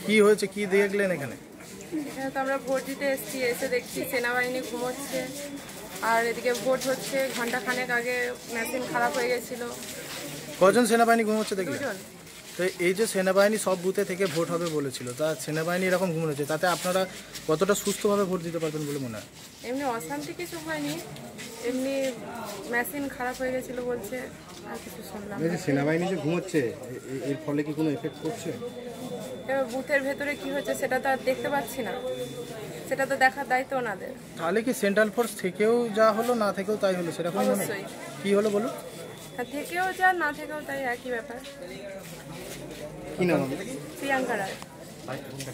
কি হয়েছে, কি দেখলেন এখানে? এখানে তো আমরা ভোট দিতে এসেছি, এসে দেখছি সেনাবাহিনী ঘুমোচ্ছে, আর এদিকে ভোট হচ্ছে। ঘন্টা খানেক আগে মেশিন খারাপ হয়ে গেছিল। কজন সেনাবাহিনী ঘুমোচ্ছে দেখলেন? 2 জন। তো এই যে সেনাবাহিনী সব বুথে থেকে ভোট হবে বলেছিল, তা সেনাবাহিনী এরকম ঘুমোচ্ছে, তাতে আপনারা কতটা সুস্থভাবে ভোট দিতে পারবেন বলে মনে হয়? এমনি অশান্তি কিছু হয়নি, এমনি মেশিন খারাপ হয়ে গেছিল বলছে, আর কিছু শুনলাম না। সেনাবাহিনী যে ঘুমোচ্ছে এর ফলে কি কোনো এফেক্ট করছে? এবার বুথের ভেতরে কি হচ্ছে সেটা তো আর দেখতে পাচ্ছি না, সেটা তো দেখার দায়িত্ব ওনাদের। তাহলে কি সেন্ট্রাল ফোর্স থেকেও যা হলো, না থেকেও তাই হলো, সেরকম মনে হয়? অবশ্যই। কি হলো বলুন? থেকেও যা, না থেকেও তাই, একই ব্যাপার। কি নাম? প্রিয়াঙ্কা রায়।